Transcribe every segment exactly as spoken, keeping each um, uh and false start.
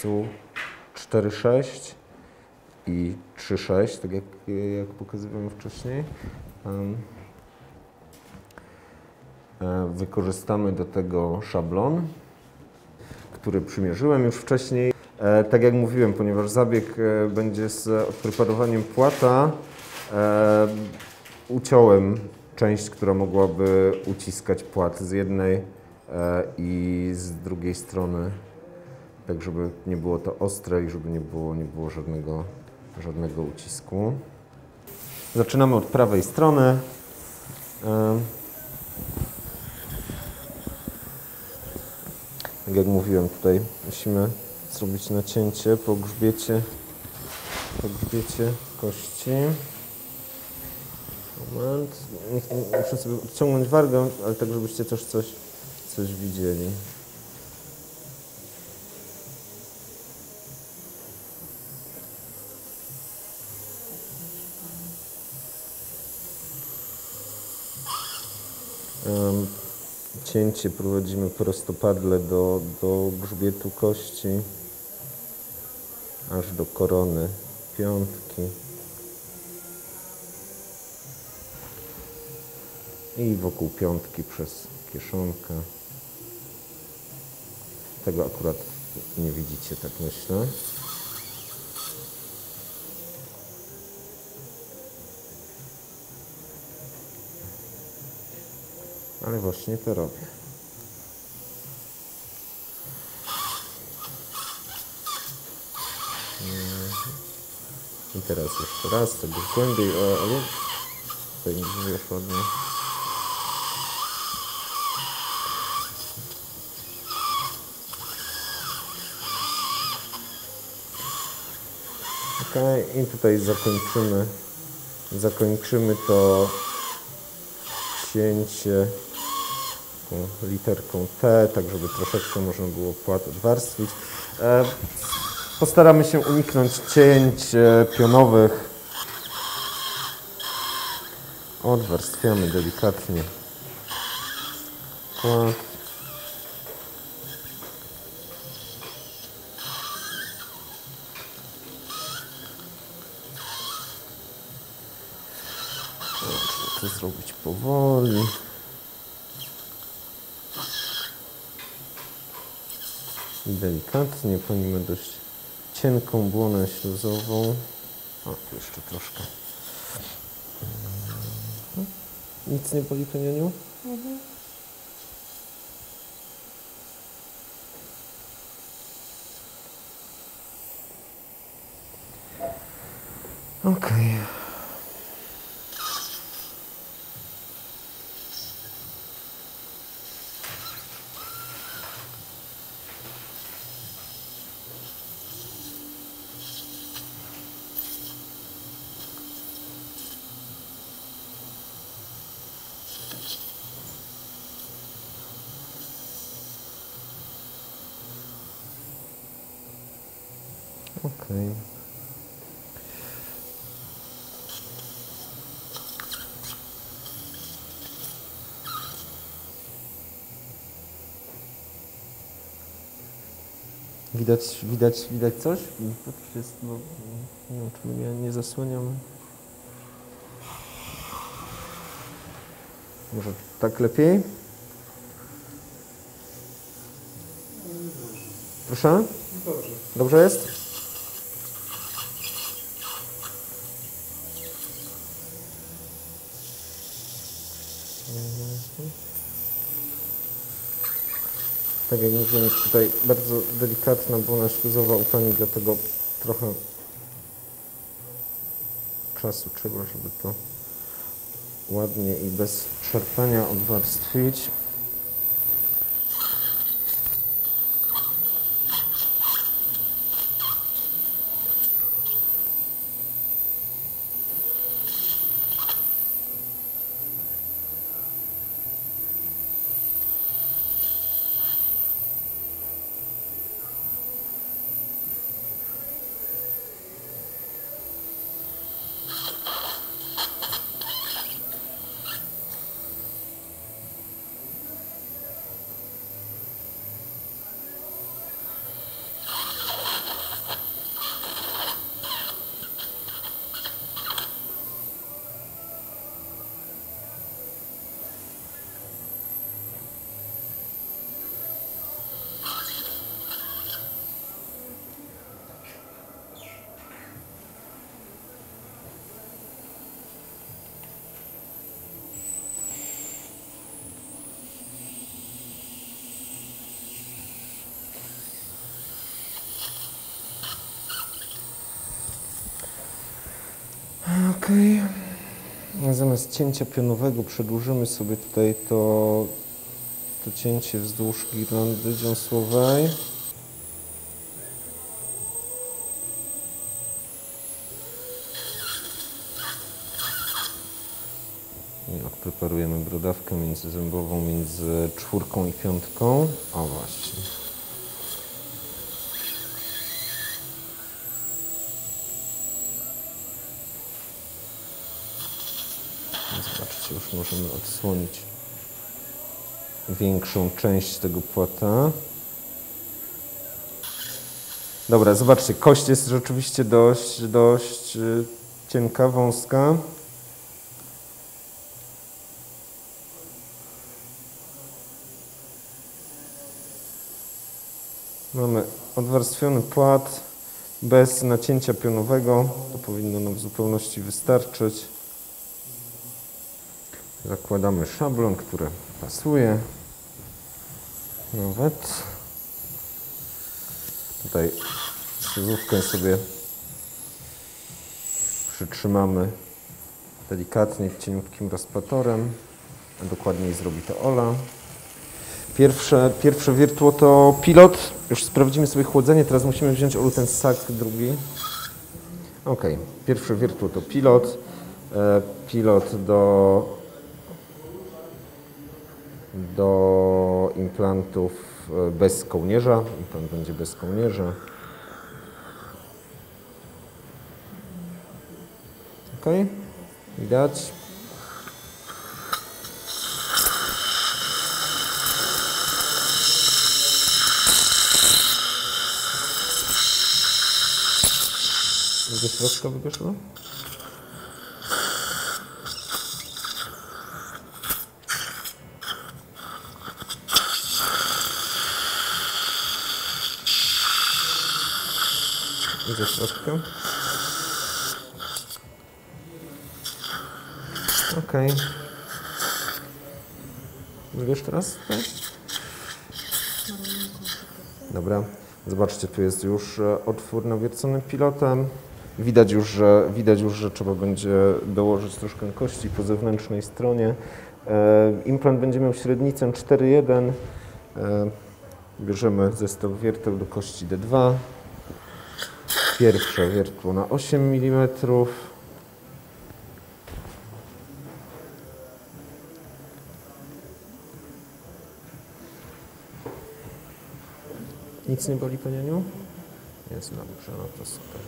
miejscu cztery sześć i trzy sześć, tak jak, jak pokazywałem wcześniej. Wykorzystamy do tego szablon, który przymierzyłem już wcześniej. Tak jak mówiłem, ponieważ zabieg będzie z odpreparowaniem płata, uciąłem część, która mogłaby uciskać płat z jednej i z drugiej strony, tak żeby nie było to ostre i żeby nie było, nie było żadnego, żadnego ucisku. Zaczynamy od prawej strony. Tak jak mówiłem, tutaj musimy zrobić nacięcie po grzbiecie, po grzbiecie kości. Moment. Muszę sobie odciągnąć wargę, ale tak, żebyście też coś, coś widzieli. Um, cięcie prowadzimy prostopadle do, do grzbietu kości, aż do korony piątki. I wokół piątki przez kieszonkę. Tego akurat nie widzicie, tak myślę. Ale właśnie to robię. I teraz jeszcze raz, tak już głębiej, o, ale tutaj nie wiesz ładnie. Okay. I tutaj zakończymy, zakończymy to cięcie literką T, tak żeby troszeczkę można było płat odwarstwić. E, postaramy się uniknąć cięć pionowych. Odwarstwiamy delikatnie płat. To zrobić powoli. I delikatnie, ponimy dość cienką błonę śluzową. O, tu jeszcze troszkę. Nic nie boli, Panianiu? Mhm. Okej. Okay. Okej. Okay. Widać, widać, widać coś? Jest, no, nie wiem, czy mnie nie zasłaniam. Może tak lepiej? Proszę? Dobrze. Dobrze jest? Tak jak mówiłem, jest tutaj bardzo delikatna błona śluzowa u Pani, dlatego trochę czasu trzeba, żeby to ładnie i bez szarpania odwarstwić. Okej. Okay. Zamiast cięcia pionowego przedłużymy sobie tutaj to, to cięcie wzdłuż girlandy dziąsłowej. I odpreparujemy brodawkę międzyzębową między czwórką i piątką. O właśnie. Zobaczcie, już możemy odsłonić większą część tego płata. Dobra, zobaczcie, kość jest rzeczywiście dość, dość cienka, wąska. Mamy odwarstwiony płat bez nacięcia pionowego. To powinno nam w zupełności wystarczyć. Zakładamy szablon, który pasuje. Nawet. Tutaj śruzówkę sobie przytrzymamy delikatnie cieniutkim rozpatorem. A dokładniej zrobi to Ola. Pierwsze, pierwsze wiertło to pilot. Już sprawdzimy sobie chłodzenie. Teraz musimy wziąć, Olu, ten sak drugi. Ok. Pierwsze wiertło to pilot. E, pilot do, do implantów bez kołnierza. Implant będzie bez kołnierza. Ok. Widać. Ze środka wyszło? I ze środka. Okej. Okay. Wiesz teraz? Tak? Dobra. Zobaczcie, tu jest już otwór nawiercony pilotem. Widać już, że, widać już, że trzeba będzie dołożyć troszkę kości po zewnętrznej stronie. E, implant będzie miał średnicę cztery jeden. E, bierzemy zestaw wierteł do kości D dwa. Pierwsze wiertło na osiem milimetrów. Nic nie boli, panianiu? Jest dobrze, no to super.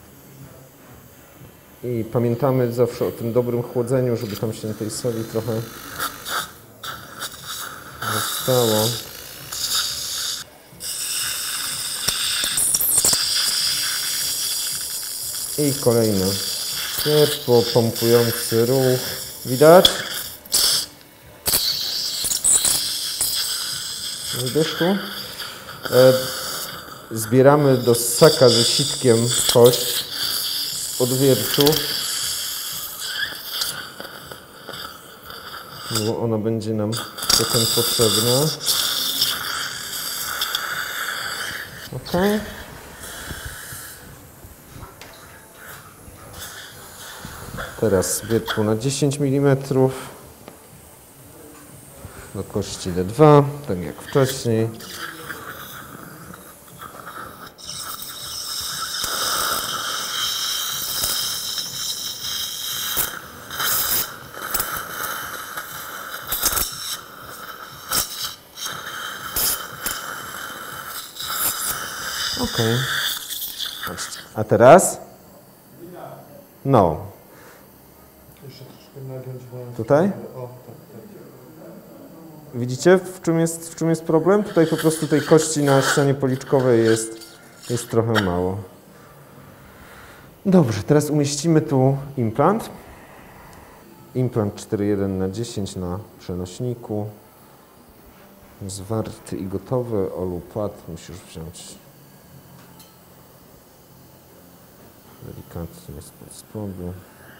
I pamiętamy zawsze o tym dobrym chłodzeniu, żeby tam się tej soli trochę zostało. I kolejne światło, pompujący ruch. Widać? Widać tu? E, zbieramy do ssaka ze sitkiem kość z odwiertu, bo ona będzie nam potem potrzebna. Ok. Teraz wiertło na dziesięć milimetrów do kości D dwa, tak jak wcześniej. Ok. A teraz? No. Tutaj? Widzicie, w czym jest, w czym jest problem? Tutaj po prostu tej kości na ścianie policzkowej jest, jest trochę mało. Dobrze, teraz umieścimy tu implant. Implant cztery jeden na dziesięć na przenośniku. Zwarty i gotowy. Olu, płat musisz wziąć delikatnie spod spodu.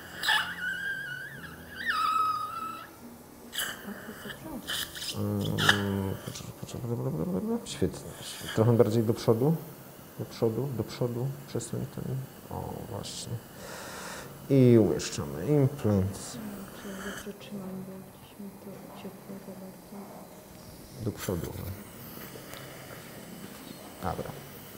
Świetnie. Trochę bardziej do przodu. Do przodu, do przodu. Przesuń ten. O, właśnie. i umieszczamy implant do przodu. Dobra.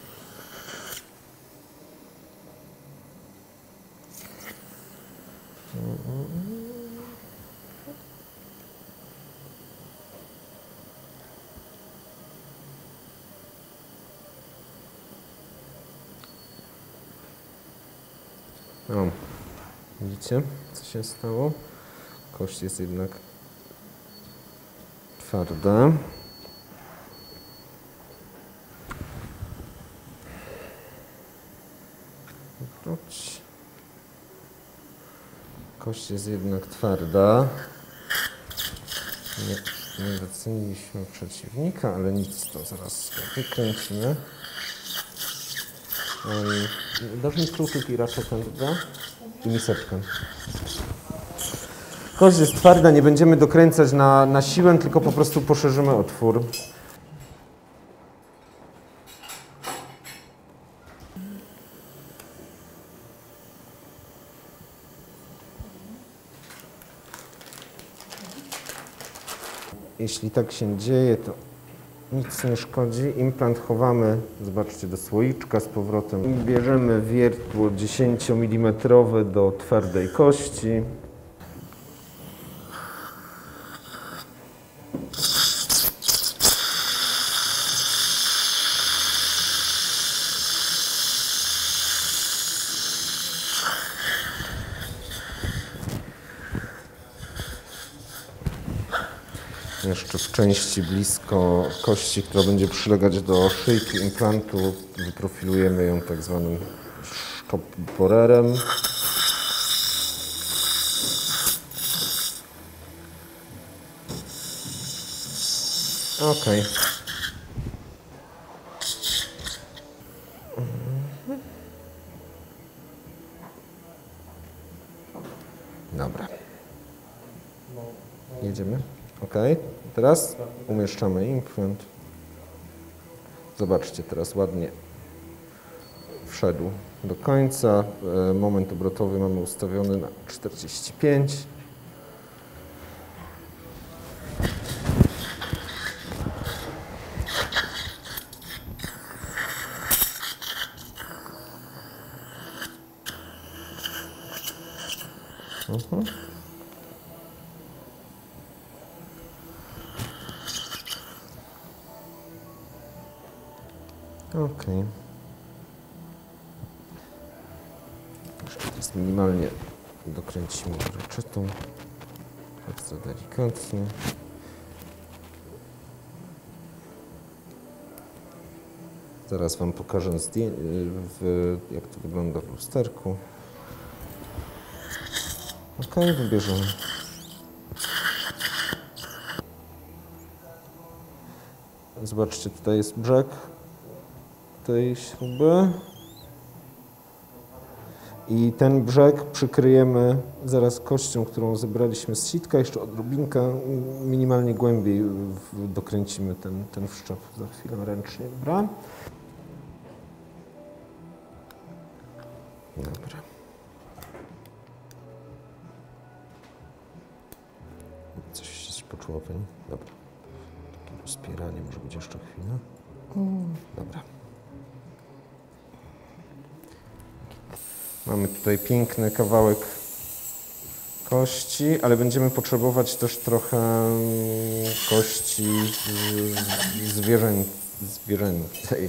O, widzicie, co się stało? Kość jest jednak twarda. Wróć. Kość jest jednak twarda. Nie, nie doceniliśmy przeciwnika, ale nic, to zaraz wykręcimy. Um, dasz mi kluczyk i raczetę, dobra? I miseczkę. Kość jest twarda, nie będziemy dokręcać na, na siłę, tylko po prostu poszerzymy otwór. Jeśli tak się dzieje, to nic nie szkodzi. Implant chowamy, zobaczcie, do słoiczka z powrotem. Bierzemy wiertło dziesięciomilimetrowe do twardej kości. Jeszcze w części blisko kości, która będzie przylegać do szyjki implantu, wyprofilujemy ją tak zwanym sztoporerem. Ok. Dobra. Jedziemy. Ok. Teraz umieszczamy implant. Zobaczcie, teraz ładnie wszedł do końca. Moment obrotowy mamy ustawiony na czterdzieści pięć. Uh-huh. Ok. Jeszcze jest minimalnie dokręcimy raczetą. Bardzo delikatnie. Zaraz Wam pokażę w, jak to wygląda w lusterku. Ok, wybierzemy. Zobaczcie, tutaj jest brzeg tej śruby i ten brzeg przykryjemy zaraz kością, którą zebraliśmy z sitka, jeszcze odrobinkę, minimalnie głębiej dokręcimy ten, ten wszczep za chwilę ręcznie, dobra? Dobra. Coś się poczuło, pani? Dobra. Takie rozpieranie może być jeszcze chwilę. Dobra. Mamy tutaj piękny kawałek kości, ale będziemy potrzebować też trochę kości zwierzę, zwierzęcej.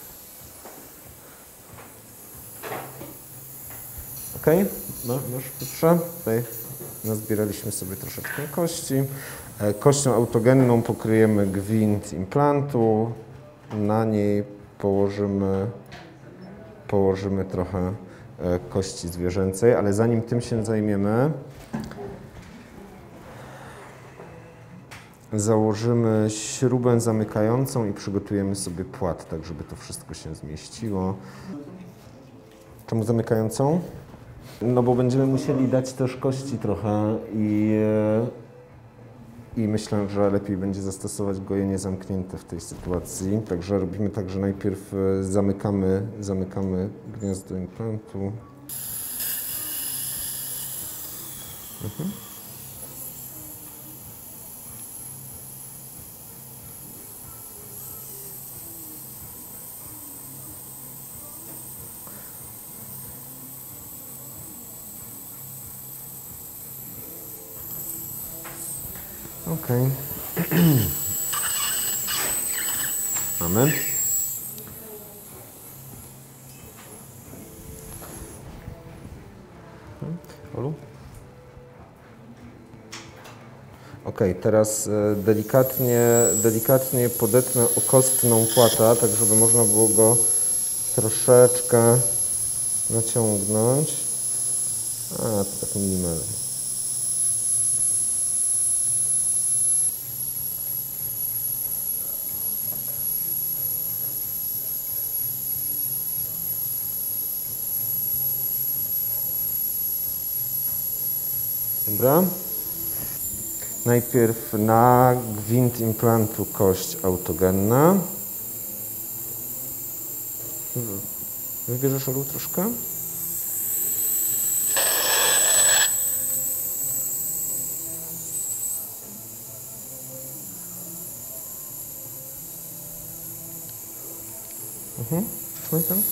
Ok? No, już Piotrze. Tutaj nazbieraliśmy sobie troszeczkę kości. Kością autogenną pokryjemy gwint implantu. Na niej położymy, położymy trochę kości zwierzęcej, ale zanim tym się zajmiemy, założymy śrubę zamykającą i przygotujemy sobie płat, tak żeby to wszystko się zmieściło. Czemu zamykającą? No bo będziemy musieli dać też kości trochę i, i myślę, że lepiej będzie zastosować gojenie zamknięte w tej sytuacji. Także robimy tak, że najpierw zamykamy, zamykamy gniazdo implantu. Mhm. Okej. Mamy. Olu? Ok, teraz delikatnie, delikatnie podetnę o kostną płata, tak żeby można było go troszeczkę naciągnąć. A, to tak minimalnie. Dobra. Najpierw na gwint implantu kość autogenna. Wybierzesz, Olu, troszkę? Mhm. Trzymaj ten.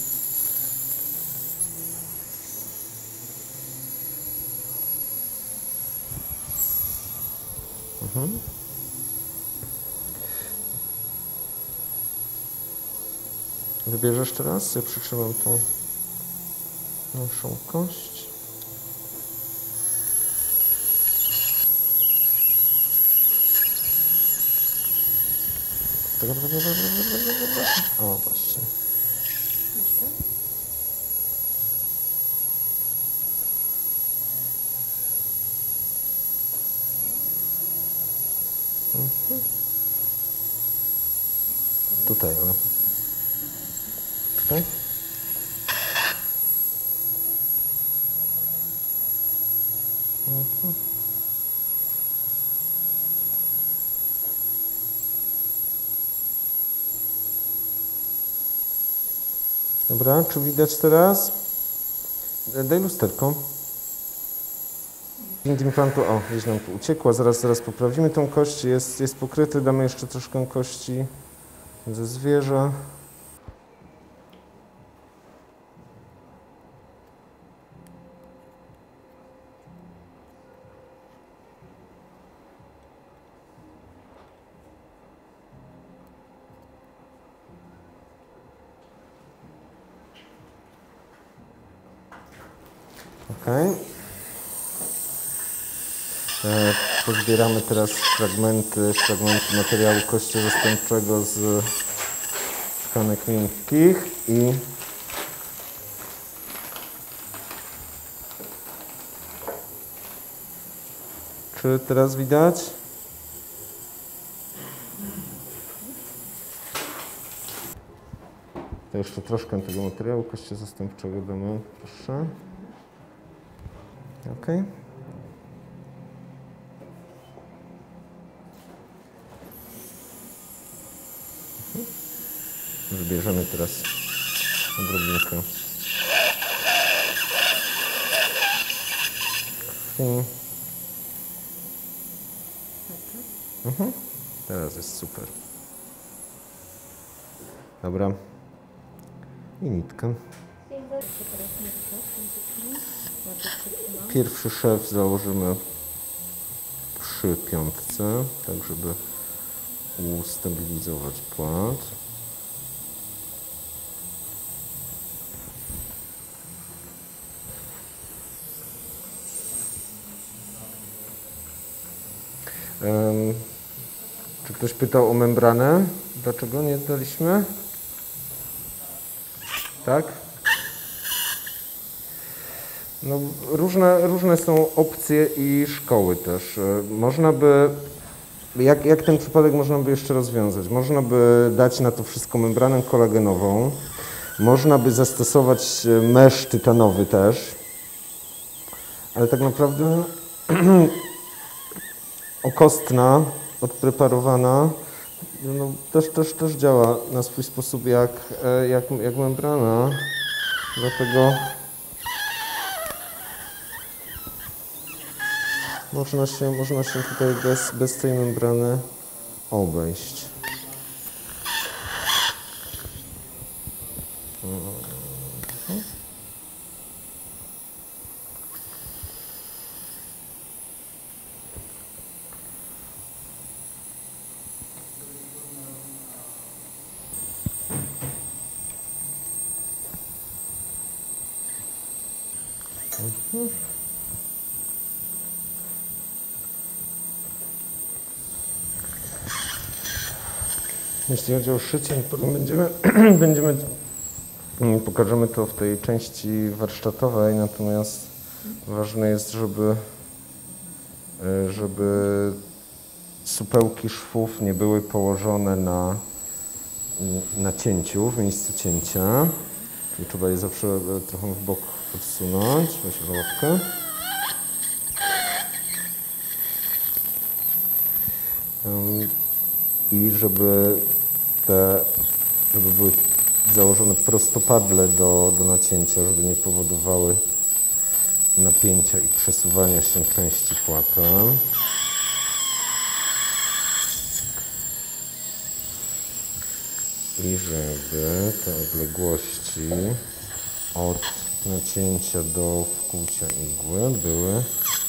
Mhm. Wybierzesz teraz? Ja przytrzymam tą naszą kość. O, właśnie. Mhm. Tutaj, ale... Tutaj? Mhm. Dobra, czy widać teraz? Daj lusterko. Gwint implantu, o, gdzieś nam tu uciekła, zaraz, zaraz poprawimy tą kość, jest, jest pokryty, damy jeszcze troszkę kości ze zwierza. Okay. E, pozbieramy teraz fragmenty, fragmenty materiału kościozastępczego z tkanek miękkich i czy teraz widać? To jeszcze troszkę tego materiału kościozastępczego damy, proszę. Ok. Wybierzemy teraz odrobinkę krwi. Mhm. Teraz jest super. Dobra. I nitkę. Pierwszy szef założymy przy piątce, tak żeby ustabilizować płat. Um, czy ktoś pytał o membranę? Dlaczego nie daliśmy? Tak? No, różne, różne są opcje i szkoły też. Można by, jak, jak ten przypadek można by jeszcze rozwiązać? Można by dać na to wszystko membranę kolagenową. Można by zastosować mesz tytanowy też. Ale tak naprawdę okostna, odpreparowana, no, też, też, też działa na swój sposób jak, jak, jak membrana. Dlatego Można się, można się tutaj bez, bez tej membrany obejść. Mhm. Jeśli chodzi o szycie, potem będziemy, będziemy pokażemy to w tej części warsztatowej, natomiast ważne jest, żeby, żeby supełki szwów nie były położone na, na cięciu, w miejscu cięcia. Czyli trzeba je zawsze trochę w bok odsunąć. Weź łapkę. I żeby te, żeby były założone prostopadle do, do nacięcia, żeby nie powodowały napięcia i przesuwania się części płata. I żeby te odległości od nacięcia do wkłucia igły były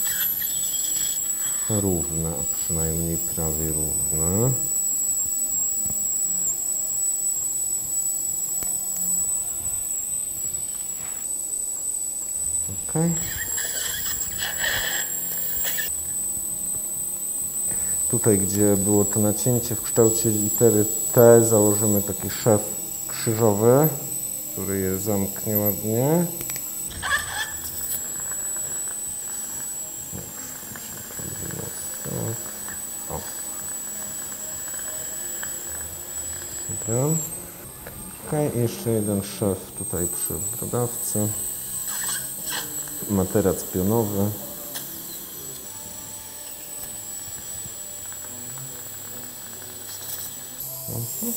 równe, a przynajmniej prawie równe. Okay. Tutaj, gdzie było to nacięcie w kształcie litery T, założymy taki szef krzyżowy, który je zamknie ładnie. O. Dobra. Okay. I jeszcze jeden szef tutaj przy brodawce. Materac pionowy. Mhm.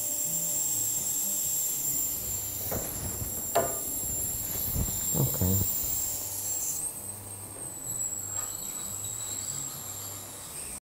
Okay.